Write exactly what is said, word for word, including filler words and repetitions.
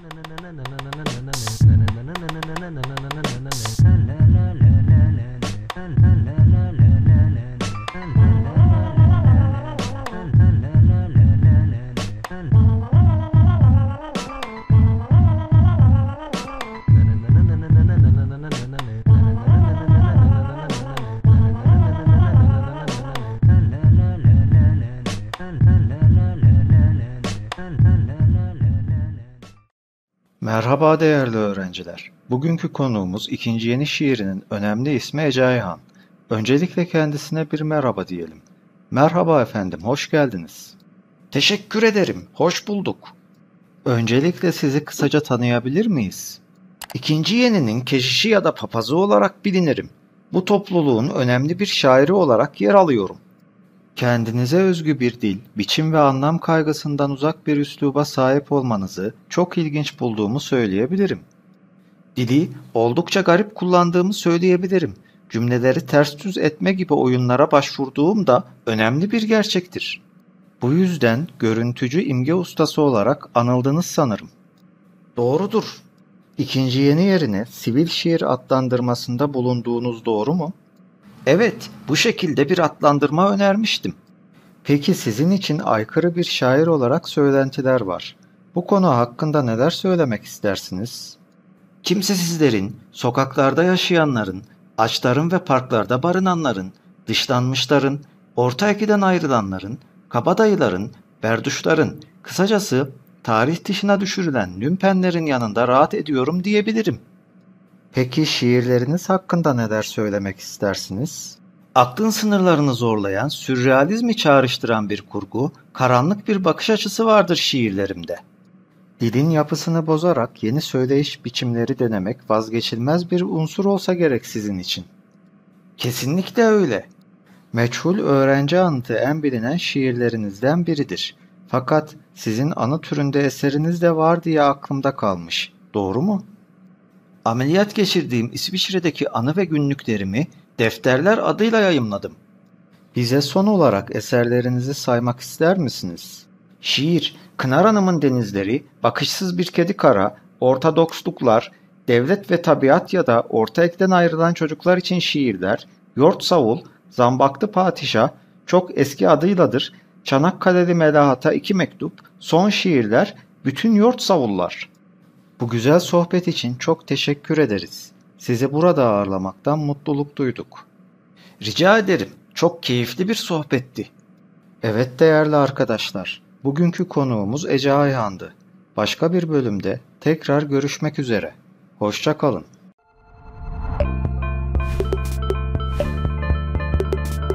Merhaba değerli öğrenciler. Bugünkü konuğumuz ikinci yeni şiirinin önemli ismi Ece Ayhan. Öncelikle kendisine bir merhaba diyelim. Merhaba efendim, hoş geldiniz. Teşekkür ederim, hoş bulduk. Öncelikle sizi kısaca tanıyabilir miyiz? İkinci yeninin keşişi ya da papazı olarak bilinirim. Bu topluluğun önemli bir şairi olarak yer alıyorum. Kendinize özgü bir dil, biçim ve anlam kaygısından uzak bir üsluba sahip olmanızı çok ilginç bulduğumu söyleyebilirim. Dili oldukça garip kullandığımı söyleyebilirim. Cümleleri ters düz etme gibi oyunlara başvurduğum da önemli bir gerçektir. Bu yüzden görüntücü imge ustası olarak anıldınız sanırım. Doğrudur. İkinci yeni yerine sivil şiir adlandırmasında bulunduğunuz doğru mu? Evet, bu şekilde bir adlandırma önermiştim. Peki sizin için aykırı bir şair olarak söylentiler var. Bu konu hakkında neler söylemek istersiniz? Kimsesizlerin, sokaklarda yaşayanların, açların ve parklarda barınanların, dışlanmışların, orta ekiden ayrılanların, kabadayıların, berduşların, kısacası tarih dışına düşürülen lümpenlerin yanında rahat ediyorum diyebilirim. Peki şiirleriniz hakkında neler söylemek istersiniz? Aklın sınırlarını zorlayan, sürrealizmi çağrıştıran bir kurgu, karanlık bir bakış açısı vardır şiirlerimde. Dilin yapısını bozarak yeni söyleyiş biçimleri denemek vazgeçilmez bir unsur olsa gerek sizin için. Kesinlikle öyle. Meçhul öğrenci anıtı en bilinen şiirlerinizden biridir. Fakat sizin anı türünde eseriniz de var diye aklımda kalmış. Doğru mu? Ameliyat geçirdiğim İsviçre'deki anı ve günlüklerimi defterler adıyla yayımladım. Bize son olarak eserlerinizi saymak ister misiniz? Şiir, Kınar Hanım'ın denizleri, Bakışsız Bir Kedi Kara, Ortodoksluklar, Devlet ve Tabiat ya da Orta Ek'ten ayrılan çocuklar için şiirler, Yort Savul, Zambaklı Padişah, çok eski adıyladır, Çanakkale'li Melahata iki mektup, son şiirler, bütün Yort Savullar. Bu güzel sohbet için çok teşekkür ederiz. Sizi burada ağırlamaktan mutluluk duyduk. Rica ederim. Çok keyifli bir sohbetti. Evet değerli arkadaşlar. Bugünkü konuğumuz Ece Ayhan'dı. Başka bir bölümde tekrar görüşmek üzere. Hoşça kalın.